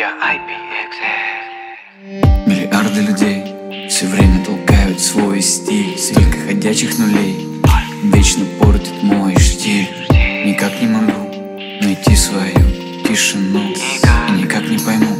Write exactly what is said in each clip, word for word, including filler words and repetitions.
Я ай пи экс. Миллиарды людей все время толкают свой стиль. Столько ходячих нулей вечно портит мой штиль. Никак не могу найти свою тишину. И никак не пойму,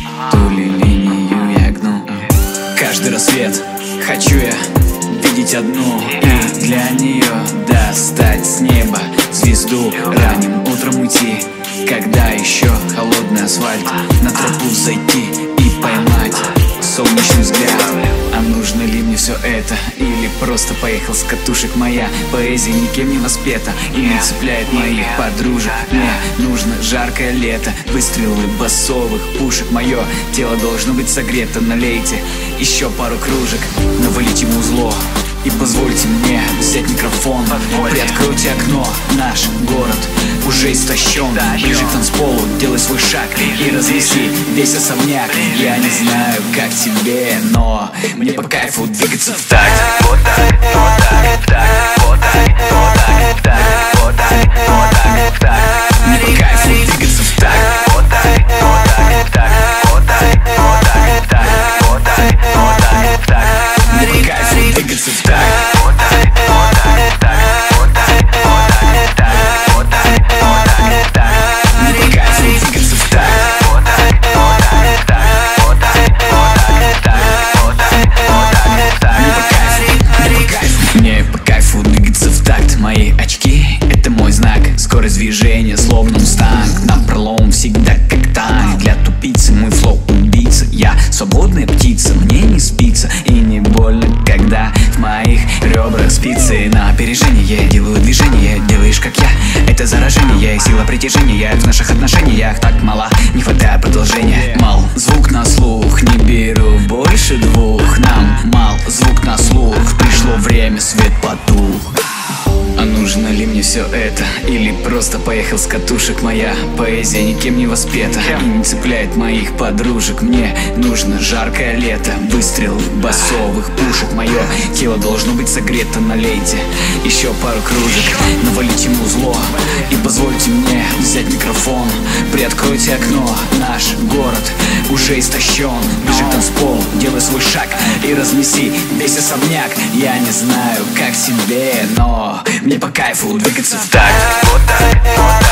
ту ли линию я гну. Каждый рассвет хочу я видеть одну, и для нее достать с неба звезду. Ранним утром уйти, когда еще холодный асфальт, на тропу зайти и поймать солнечный взгляд. А нужно ли мне все это? Или просто поехал с катушек? Моя поэзия никем не воспета и не цепляет моих подружек. Мне нужно жаркое лето, выстрелы басовых пушек. Мое тело должно быть согрето. Налейте еще пару кружек, навалите ему зло и позвольте мне взять микрофон. Приоткройте окно, наш город уже истощен. Ближе к танцполу, делай свой шаг и развеси весь особняк. Я не знаю, как тебе, но мне по кайфу двигаться в такт. Вот так, вот так, так, вот так, вот так, так, вот так, вот так, так. Мне по кайфу двигаться в такт. Вот так, вот так, так, вот так, вот так, так, вот так, вот так, так. Мне по кайфу двигаться в такт. Вот так, вот так, так, вот так, вот так, так, вот так, вот так, так. Мне по кайфу двигаться в такт. Вот так, вот так, так, вот так, вот так, так, вот так, вот так, так. Мне по кайфу, мне по кайфу. Мне по кайфу двигаться в такт. Мои очки — это мой знак. Скорость движения словно мустанг. Напролом всегда как танк. Для тупицы мой флоу убийца. Я свободная птица, мне не спится и не больно, когда в моих ребрах спицы. На опережение делаю движение, делаешь как я. Это заражение, сила притяжения в наших отношениях так мала, не хватает продолжения. Мал звук на слух, не беру больше двух. Нам мал звук на слух, пришло время, свет потух. А нужно ли мне все это? Или просто поехал с катушек? Моя поэзия никем не воспета и не цепляет моих подружек. Мне нужно жаркое лето, выстрел басовых пушек. Мое тело должно быть согрето. Налейте еще пару кружек, навалите ему зло и позвольте мне взять микрофон. Приоткройте окно, наш город уже истощен. Ближе к танцполу, делай свой шаг и разнеси весь особняк. Я не знаю, как тебе, но мне по кайфу двигаться в такт. Вот так, вот так.